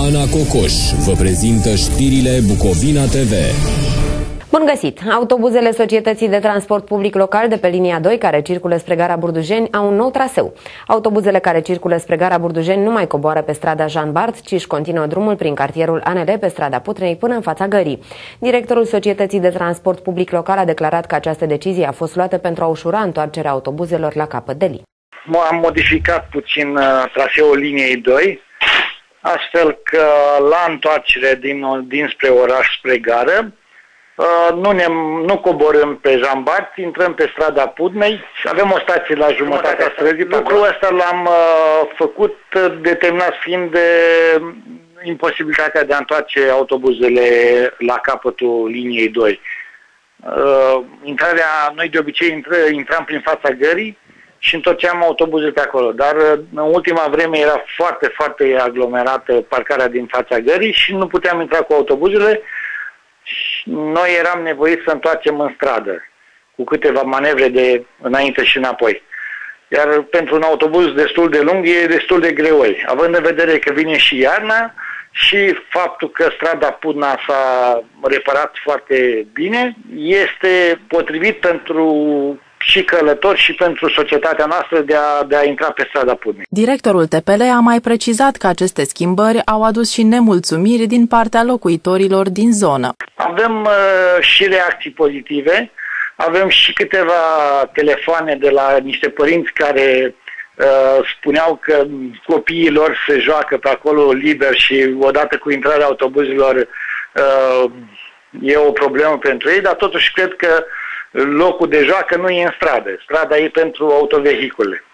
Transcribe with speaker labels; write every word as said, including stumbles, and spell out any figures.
Speaker 1: Ana Cocoș vă prezintă știrile Bucovina T V.
Speaker 2: Bun găsit! Autobuzele Societății de Transport Public Local de pe linia doi, care circulă spre gara Burdujeni, au un nou traseu. Autobuzele care circulă spre gara Burdujeni nu mai coboară pe strada Jean Bart, ci își continuă drumul prin cartierul A N L pe strada Putnei până în fața gării. Directorul Societății de Transport Public Local a declarat că această decizie a fost luată pentru a ușura întoarcerea autobuzelor la capăt de li.
Speaker 3: Am modificat puțin uh, traseul liniei doi, astfel că la întoarcere din, dinspre oraș spre gară, uh, nu, ne, nu coborâm pe Jean Bart, intrăm pe strada Putnei, avem o stație la jumătatea străzii. Lucrul ăsta l-am uh, făcut determinat fiind de imposibilitatea de a întoarce autobuzele la capătul liniei doi. Uh, intrarea, noi de obicei intră, intram prin fața gării și întorceam autobuzele pe acolo, dar în ultima vreme era foarte, foarte aglomerată parcarea din fața gării și nu puteam intra cu autobuzele și noi eram nevoiți să întoarcem în stradă, cu câteva manevre de înainte și înapoi. Iar pentru un autobuz destul de lung e destul de greoi, având în vedere că vine și iarna și faptul că strada Putna s-a reparat foarte bine, este potrivit pentru și călători și pentru societatea noastră de a, de a intra pe strada Putnei.
Speaker 4: Directorul T P L a mai precizat că aceste schimbări au adus și nemulțumiri din partea locuitorilor din zonă.
Speaker 3: Avem uh, și reacții pozitive, avem și câteva telefoane de la niște părinți care uh, spuneau că copiii lor se joacă pe acolo liber și odată cu intrarea autobuzelor uh, e o problemă pentru ei, dar totuși cred că locul de joacă nu e în stradă. Strada e pentru autovehicule.